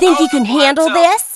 Think you can handle this?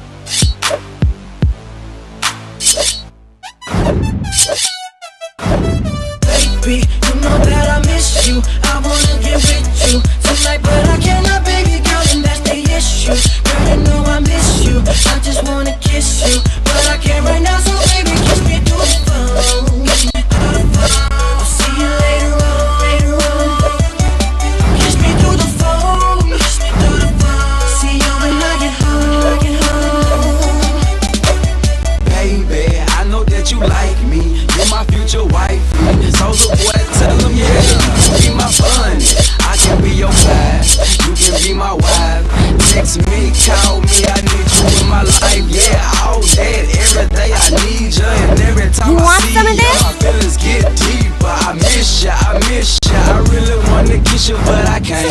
Baby, you know that I miss you. I wanna get with you tonight, but I cannot, baby girl, and that's the issue. Girl, you know I miss you. I just wanna kiss you, but I can't right now, so baby, kiss me through the phone. Kiss me through the phone. I'll see you later on, later on. Kiss me through the phone. Kiss me through the phone. See you when I get home, get home. Baby, I know that you like me. You're my future wife. Soulja Boy, tell him, yeah, be my fun. I can be your wife, you can be my wife. Text me, call me, I need you in my life. Yeah, all that, every day I need you. And every time I see you, my feelings get deeper. I miss ya, I miss ya. I really wanna kiss you, but I can't.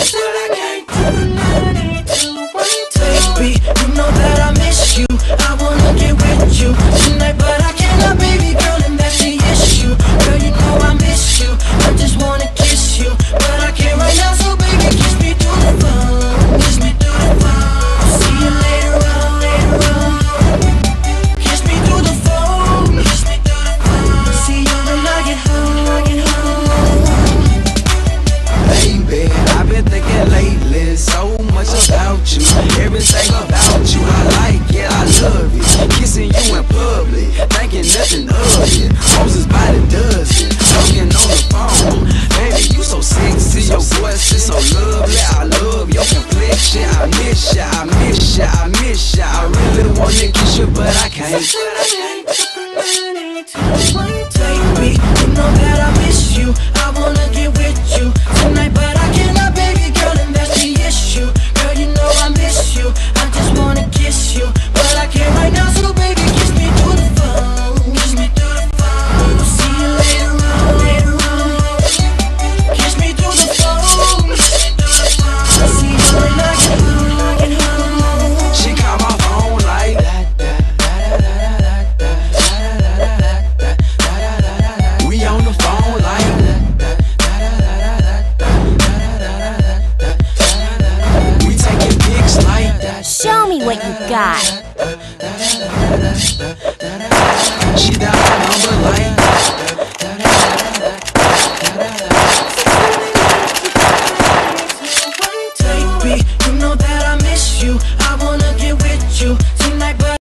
Baby, you know that I miss you. I wanna get with you tonight, but I cannot, baby girl, and that's the issue. Girl, you know I miss you. I just wanna kiss you, but I can't right now, so baby, kiss me through the phone. Kiss me through the phone. See you later on, later on. Kiss me through the phone. Kiss me through the phone. See you when I get home, get home. Baby, I've been thinking lately so much about you. Everything about you, I like it, I love it. Kissing you in public, thinking nothing of it. Moses by the dozen, talking on the phone. Baby, you so sexy, your voice is so lovely. I love your complexion. I miss ya, I miss ya, I miss ya. I really wanna kiss you, but I can't.